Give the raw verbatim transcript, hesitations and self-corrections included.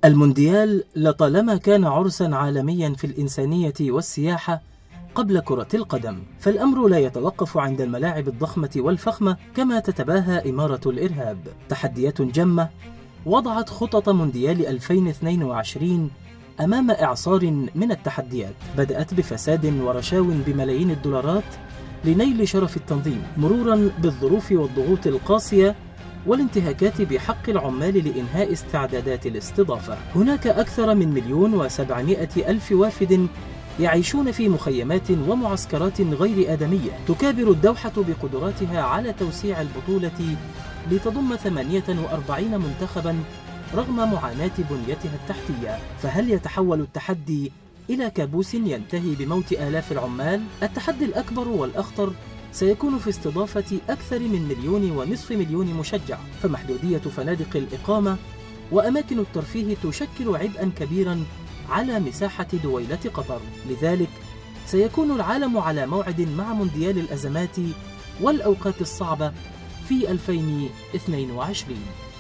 المونديال لطالما كان عرسا عالميا في الإنسانية والسياحة قبل كرة القدم، فالأمر لا يتوقف عند الملاعب الضخمة والفخمة كما تتباهى إمارة الإرهاب. تحديات جمة وضعت خطط مونديال ألفين واثنين وعشرين أمام إعصار من التحديات، بدأت بفساد ورشاو بملايين الدولارات لنيل شرف التنظيم، مرورا بالظروف والضغوط القاسية والانتهاكات بحق العمال لإنهاء استعدادات الاستضافة. هناك أكثر من مليون وسبعمائة ألف وافد يعيشون في مخيمات ومعسكرات غير آدمية، تكابر الدوحة بقدراتها على توسيع البطولة لتضم ثمانية وأربعين منتخبا رغم معاناة بنيتها التحتية. فهل يتحول التحدي إلى كابوس ينتهي بموت آلاف العمال؟ التحدي الأكبر والأخطر سيكون في استضافة أكثر من مليون ونصف مليون مشجع، فمحدودية فنادق الإقامة وأماكن الترفيه تشكل عبئا كبيرا على مساحة دويلة قطر. لذلك سيكون العالم على موعد مع مونديال الأزمات والأوقات الصعبة في ألفين واثنين وعشرين.